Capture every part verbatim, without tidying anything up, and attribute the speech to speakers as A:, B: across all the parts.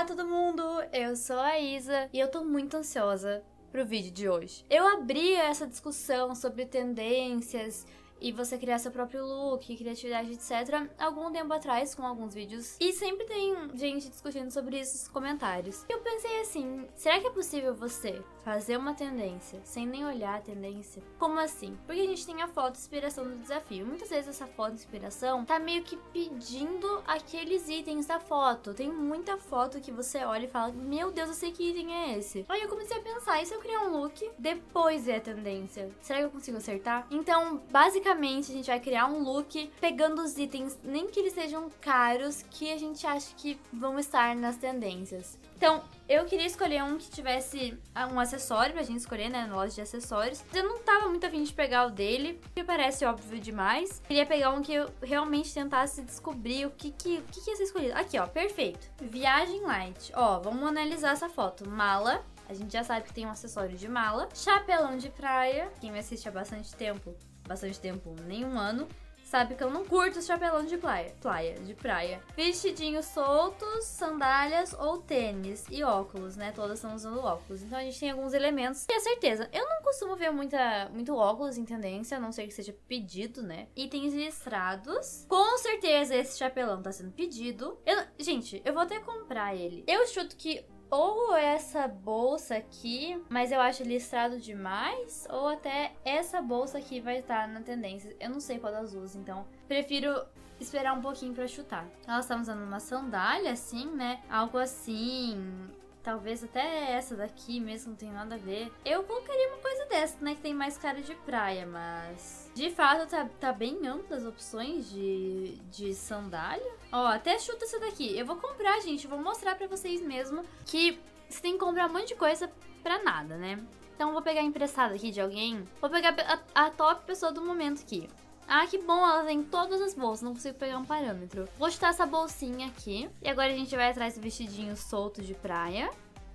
A: Olá todo mundo, eu sou a Isa e eu tô muito ansiosa pro vídeo de hoje. Eu abri essa discussão sobre tendências e você criar seu próprio look, criatividade, etcétera algum tempo atrás com alguns vídeos. E sempre tem gente discutindo sobre isso nos comentários. E eu pensei assim, será que é possível você fazer uma tendência sem nem olhar a tendência? Como assim? Porque a gente tem a foto inspiração do desafio. Muitas vezes essa foto inspiração tá meio que pedindo aqueles itens da foto. Tem muita foto que você olha e fala, meu Deus, eu sei que item é esse. Aí eu comecei a pensar, e se eu criar um look depois ver a tendência? Será que eu consigo acertar? Então, basicamente, Basicamente, a gente vai criar um look pegando os itens, nem que eles sejam caros, que a gente acha que vão estar nas tendências. Então, eu queria escolher um que tivesse um acessório pra gente escolher, né, na loja de acessórios. Eu não tava muito afim de pegar o dele, porque parece óbvio demais. Queria pegar um que eu realmente tentasse descobrir o que que, o que, que ia ser escolhido. Aqui, ó, perfeito. Viagem light. Ó, vamos analisar essa foto. Mala. A gente já sabe que tem um acessório de mala. Chapelão de praia. Quem me assiste há bastante tempo... bastante tempo, nem um ano, sabe que eu não curto os chapelão de praia, praia, de praia. Vestidinhos soltos, sandálias ou tênis e óculos, né? Todas estão usando óculos. Então a gente tem alguns elementos. E a certeza, eu não costumo ver muita, muito óculos em tendência, a não ser que seja pedido, né? Itens listrados. Com certeza esse chapelão tá sendo pedido. Eu, gente, eu vou até comprar ele. Eu chuto que ou essa bolsa aqui, mas eu acho listrado demais, ou até essa bolsa aqui vai estar na tendência. Eu não sei qual das duas, então prefiro esperar um pouquinho pra chutar. Elas estão usando uma sandália assim, né? Algo assim... Talvez até essa daqui mesmo não tem nada a ver. Eu colocaria uma coisa dessa, né? Que tem mais cara de praia, mas... De fato, tá, tá bem amplas as opções de, de sandália. Ó, até chuta essa daqui. Eu vou comprar, gente. Eu vou mostrar pra vocês mesmo que você tem que comprar um monte de coisa pra nada, né? Então, eu vou pegar emprestado aqui de alguém. Vou pegar a, a top pessoa do momento aqui. Ah, que bom, ela tem todas as bolsas, não consigo pegar um parâmetro. Vou chutar essa bolsinha aqui. E agora a gente vai atrás do vestidinho solto de praia.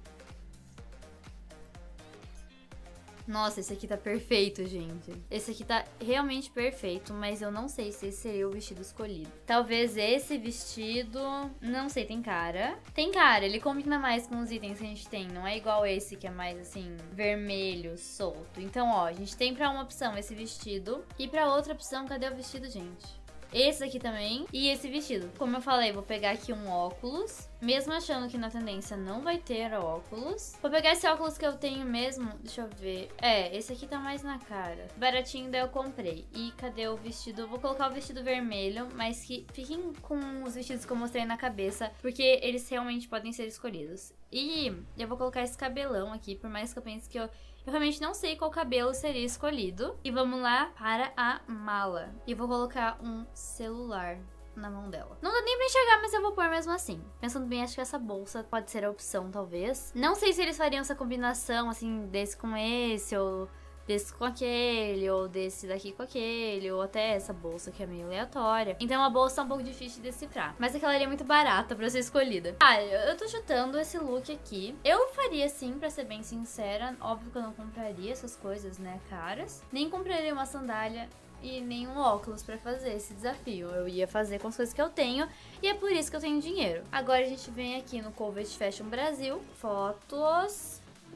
A: Nossa, esse aqui tá perfeito, gente. Esse aqui tá realmente perfeito, mas eu não sei se esse seria o vestido escolhido. Talvez esse vestido... Não sei, tem cara. Tem cara, ele combina mais com os itens que a gente tem. Não é igual esse que é mais, assim, vermelho, solto. Então, ó, a gente tem pra uma opção esse vestido. E pra outra opção, cadê o vestido, gente? Esse aqui também e esse vestido. Como eu falei, vou pegar aqui um óculos. Mesmo achando que na tendência não vai ter óculos. Vou pegar esse óculos que eu tenho mesmo. Deixa eu ver. É, esse aqui tá mais na cara. Baratinho, daí eu comprei. E cadê o vestido? Eu vou colocar o vestido vermelho, mas que fiquem com os vestidos que eu mostrei na cabeça, porque eles realmente podem ser escolhidos. E eu vou colocar esse cabelão aqui, por mais que eu pense que eu... Eu realmente não sei qual cabelo seria escolhido. E vamos lá para a mala. E vou colocar um celular na mão dela. Não dá nem pra enxergar, mas eu vou pôr mesmo assim. Pensando bem, acho que essa bolsa pode ser a opção, talvez. Não sei se eles fariam essa combinação, assim, desse com esse, ou desse com aquele, ou desse daqui com aquele, ou até essa bolsa que é meio aleatória. Então a bolsa é um pouco difícil de decifrar. Mas aquela ali é muito barata pra ser escolhida. Ah, eu tô chutando esse look aqui. Eu faria sim, pra ser bem sincera. Óbvio que eu não compraria essas coisas, né, caras. Nem compraria uma sandália e nenhum óculos pra fazer esse desafio. Eu ia fazer com as coisas que eu tenho e é por isso que eu tenho dinheiro. Agora a gente vem aqui no Covet Fashion Brasil. Fotos...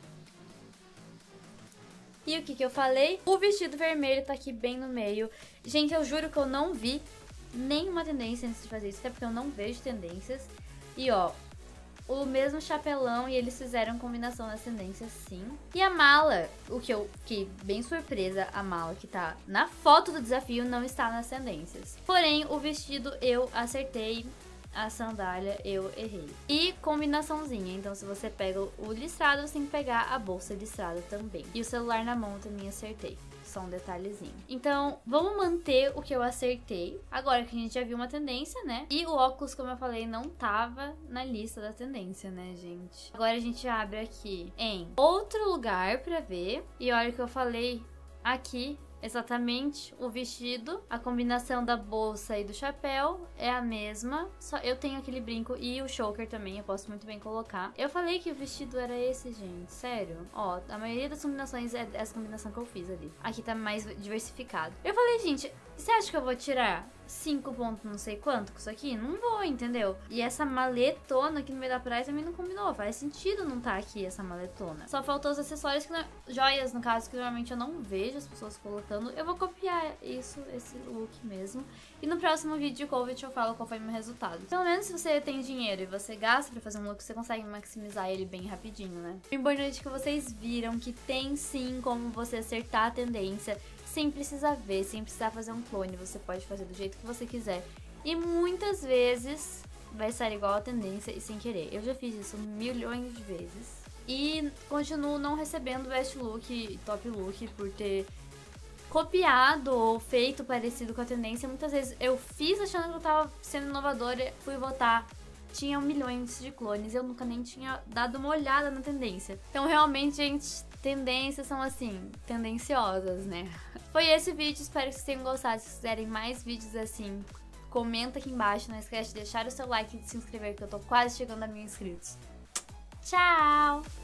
A: E o que que eu falei? O vestido vermelho tá aqui bem no meio. Gente, eu juro que eu não vi nenhuma tendência antes de fazer isso, até porque eu não vejo tendências. E ó, o mesmo chapelão e eles fizeram combinação nas tendências sim. E a mala, o que eu fiquei bem surpresa, a mala que tá na foto do desafio não está nas tendências. Porém, o vestido eu acertei. A sandália eu errei. E combinaçãozinha, então se você pega o listrado, você tem que pegar a bolsa listrada também. E o celular na mão eu também acertei. Só um detalhezinho. Então, vamos manter o que eu acertei. Agora que a gente já viu uma tendência, né? E o óculos, como eu falei, não tava na lista da tendência, né, gente? Agora a gente abre aqui em outro lugar pra ver. E olha o que eu falei aqui. Exatamente, o vestido, a combinação da bolsa e do chapéu é a mesma, só eu tenho aquele brinco e o choker também, eu posso muito bem colocar. Eu falei que o vestido era esse, gente, sério. Ó, a maioria das combinações é essa combinação que eu fiz ali. Aqui tá mais diversificado. Eu falei, gente, você acha que eu vou tirar cinco pontos não sei quanto com isso aqui? Não vou, entendeu? E essa maletona aqui no meio da praia também não combinou. Faz sentido não tá aqui essa maletona. Só faltou os acessórios, que não... joias, no caso, que normalmente eu não vejo as pessoas colocando. Eu vou copiar isso, esse look mesmo. E no próximo vídeo de Covid eu falo qual foi o meu resultado. Pelo menos se você tem dinheiro e você gasta pra fazer um look, você consegue maximizar ele bem rapidinho, né? O importante é que vocês viram que tem sim como você acertar a tendência sem precisar ver, sem precisar fazer um clone. Você pode fazer do jeito que você quiser. E muitas vezes vai sair igual a tendência e sem querer. Eu já fiz isso milhões de vezes. E continuo não recebendo best look e top look por ter copiado ou feito parecido com a tendência. Muitas vezes eu fiz achando que eu tava sendo inovadora, fui votar, tinha milhões de clones, eu nunca nem tinha dado uma olhada na tendência. Então realmente, gente, tendências são assim, tendenciosas, né? Foi esse vídeo, espero que vocês tenham gostado. Se quiserem mais vídeos assim, comenta aqui embaixo, não esquece de deixar o seu like e de se inscrever, que eu tô quase chegando a mil inscritos. Tchau!